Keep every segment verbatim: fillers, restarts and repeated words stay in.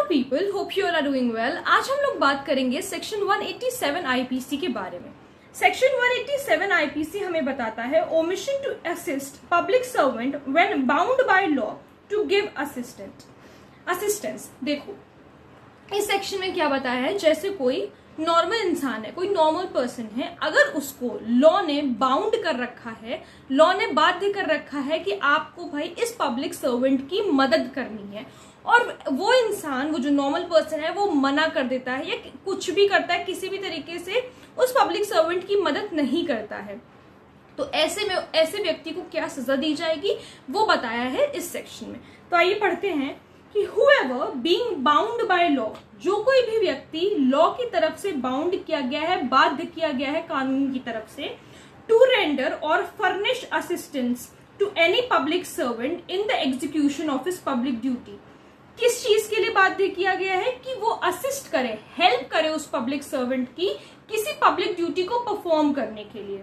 People, hope you are doing well. आज हम लोग बात करेंगे section one eighty seven IPC के बारे में। Section one eighty seven IPC हमें बताता है omission to assist public servant when bound by law to give assistant assistance. देखो इस सेक्शन में क्या बताया है, जैसे कोई नॉर्मल इंसान है, कोई नॉर्मल पर्सन है, अगर उसको लॉ ने बाउंड कर रखा है, लॉ ने बाध्य कर रखा है कि आपको भाई इस पब्लिक सर्वेंट की मदद करनी है, और वो इंसान, वो जो नॉर्मल पर्सन है, वो मना कर देता है या कुछ भी करता है, किसी भी तरीके से उस पब्लिक सर्वेंट की मदद नहीं करता है, तो ऐसे में ऐसे व्यक्ति को क्या सजा दी जाएगी वो बताया है इस सेक्शन में। तो आइए पढ़ते हैं कि whoever being bound by law, जो कोई भी व्यक्ति लॉ की तरफ से बाउंड किया गया है, बाध्य किया गया है कानून की तरफ से, to render or furnish assistance to any public servant in the execution of his public duty। किस चीज के लिए बाध्य किया गया है कि वो असिस्ट करे, हेल्प करे उस पब्लिक सर्वेंट की किसी पब्लिक ड्यूटी को परफॉर्म करने के लिए।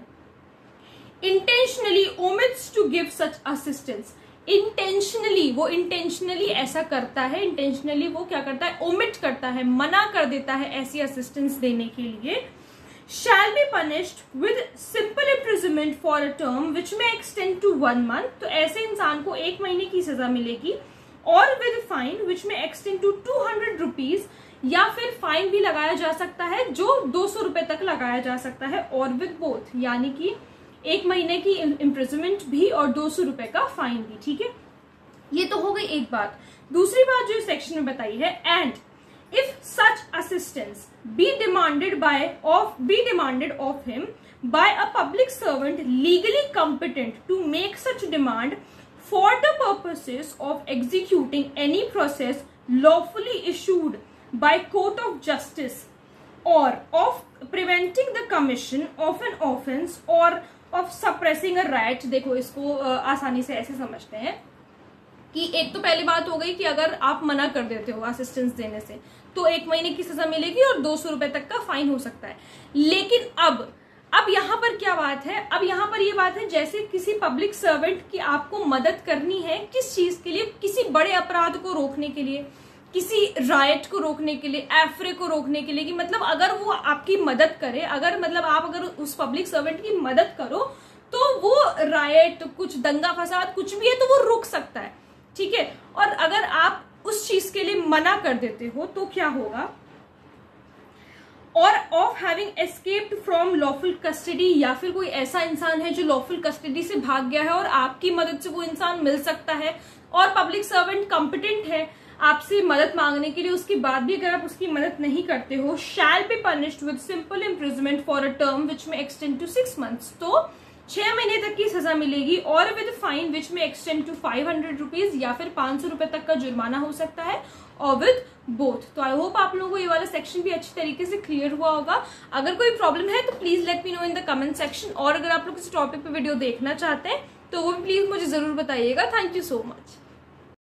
Intentionally omits to give such assistance, intentionally, वो इंटेंशनली ऐसा करता है, इंटेंशनली वो क्या करता है, ओमिट करता है, मना कर देता है ऐसी असिस्टेंस देने के लिए, shall be punished with simple imprisonment for a term which में एक्सटेंड टू वन मंथ। तो ऐसे इंसान को एक महीने की सजा मिलेगी, और विद फाइन विच में extend to two hundred rupees, या फिर फाइन भी लगाया जा सकता है जो दो सौ रुपए तक लगाया जा सकता है, और विद बोथ, यानी कि एक महीने की इम्प्रिजनमेंट भी और दो सौ रुपए का फाइन भी। ठीक है, ये तो हो गई एक बात। दूसरी बात जो सेक्शन में बताई है, and if such assistance be demanded by of be demanded of him by a public servant legally competent to make such demand for the purposes of executing any process lawfully issued by court of justice, और of preventing the commission of an offence और of suppressing a riot. देखो इसको आसानी से ऐसे समझते हैं कि एक तो पहली बात हो गई कि अगर आप मना कर देते हो असिस्टेंस देने से तो एक महीने की सजा मिलेगी और दो सौ रुपए तक का फाइन हो सकता है। लेकिन अब अब यहाँ पर क्या बात है, अब यहाँ पर ये बात है जैसे किसी पब्लिक सर्वेंट की आपको मदद करनी है, किस चीज के लिए, किसी बड़े अपराध को रोकने के लिए, किसी राइट को रोकने के लिए, एफरे को रोकने के लिए, कि मतलब अगर वो आपकी मदद करे, अगर मतलब आप अगर उस पब्लिक सर्वेंट की मदद करो तो वो राइट, कुछ दंगा फसाद कुछ भी है तो वो रुक सकता है। ठीक है, और अगर आप उस चीज के लिए मना कर देते हो तो क्या होगा, और of having escaped from lawful custody, या फिर कोई ऐसा इंसान है जो लॉफुल कस्टडी से भाग गया है और आपकी मदद से वो इंसान मिल सकता है, और पब्लिक सर्वेंट कॉम्पिटेंट है आपसे मदद मांगने के लिए, उसके बाद भी अगर आप उसकी मदद नहीं करते हो, shall be punished with simple imprisonment for a term which में एक्सटेंड टू सिक्स मंथ्स। तो छह महीने तक की सजा मिलेगी, और विद फाइन विच में extend to five hundred rupees, या फिर पांच सौ रुपए तक का जुर्माना हो सकता है, और विद बोथ। तो आई होप आप लोगों को ये वाला सेक्शन भी अच्छी तरीके से क्लियर हुआ होगा। अगर कोई प्रॉब्लम है तो please let me know in the comment section, और अगर आप लोग किसी टॉपिक पे वीडियो देखना चाहते हैं तो वो भी प्लीज मुझे जरूर बताइएगा। Thank you so much.